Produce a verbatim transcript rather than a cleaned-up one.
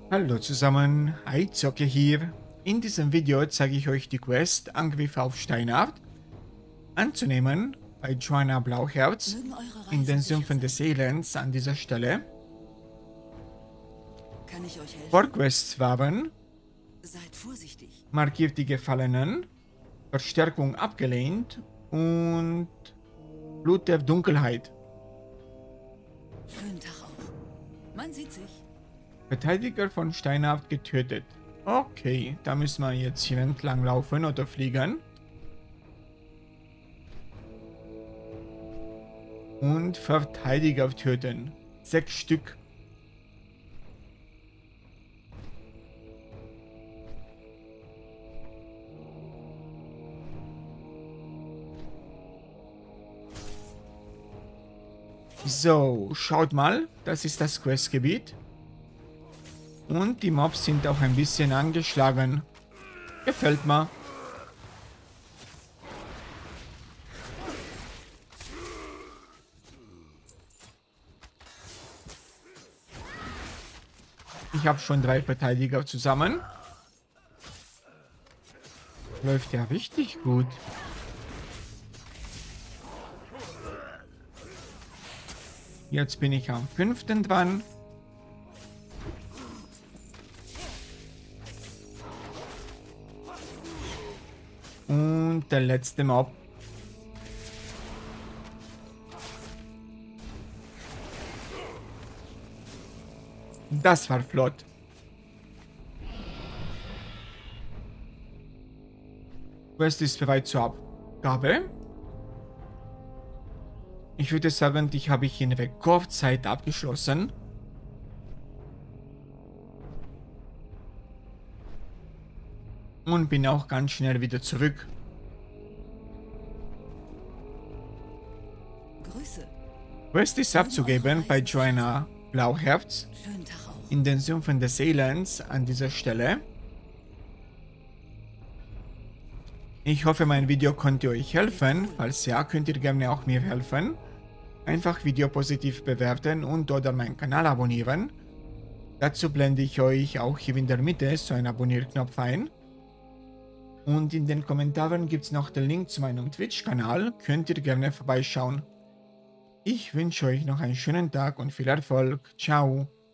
Hallo zusammen, Zocke hier. In diesem Video zeige ich euch die Quest Angriff auf Steinart anzunehmen bei Joanna Blauherz Mögen eure in den Reisen sicher Sümpfen sein. des Elends an dieser Stelle. Kann ich euch helfen? Vorquests waren Seid vorsichtig. markiert die Gefallenen, Verstärkung abgelehnt und Blut der Dunkelheit. Schönen Tag auch. Man sieht sich. Verteidiger von Steinart getötet. Okay, da müssen wir jetzt hier entlang laufen oder fliegen. Und Verteidiger töten. Sechs Stück. So, schaut mal, das ist das Questgebiet. Und die Mobs sind auch ein bisschen angeschlagen. Gefällt mir. Ich habe schon drei Verteidiger zusammen. Läuft ja richtig gut. Jetzt bin ich am fünften dran. Und der letzte Mob. Das war flott. Quest ist bereit zur Abgabe. Ich würde sagen, die habe ich in Rekordzeit abgeschlossen. Und bin auch ganz schnell wieder zurück. Grüße. Quest ist abzugeben bei Joanna Blauherz Schönen Tag auch. in den Sümpfen des Elends an dieser Stelle. Ich hoffe, mein Video konnte euch helfen. Falls ja, könnt ihr gerne auch mir helfen. Einfach Video positiv bewerten und oder meinen Kanal abonnieren. Dazu blende ich euch auch hier in der Mitte so einen Abonnierknopf ein. Und in den Kommentaren gibt es noch den Link zu meinem Twitch-Kanal. Könnt ihr gerne vorbeischauen. Ich wünsche euch noch einen schönen Tag und viel Erfolg. Ciao.